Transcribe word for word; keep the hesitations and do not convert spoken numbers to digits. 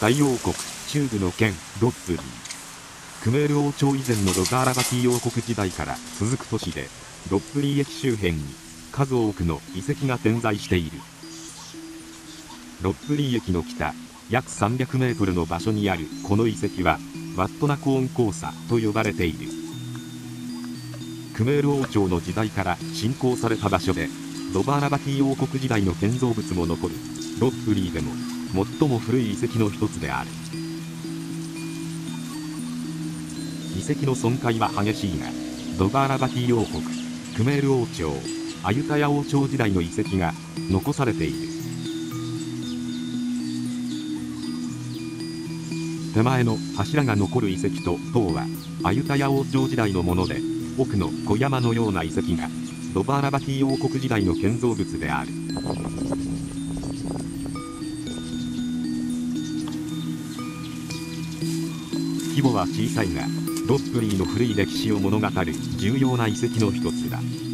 大王国中部の県ロッブリー。クメール王朝以前のロガーラバティ王国時代から続く都市で、ロッブリー駅周辺に数多くの遺跡が点在している。ロッブリー駅の北約さんびゃくメートルの場所にあるこの遺跡はワットナコーン交差と呼ばれている。クメール王朝の時代から信仰された場所で、ロバーラバティ王国時代の建造物も残るロッブリーでも最も古い遺跡の一つである。遺跡の損壊は激しいが、ロバーラバティ王国、クメール王朝、アユタヤ王朝時代の遺跡が残されている。手前の柱が残る遺跡と塔はアユタヤ王朝時代のもので、奥の小山のような遺跡がロバーラバティ王国時代の建造物である。規模は小さいが、ロッブリーの古い歴史を物語る重要な遺跡の一つだ。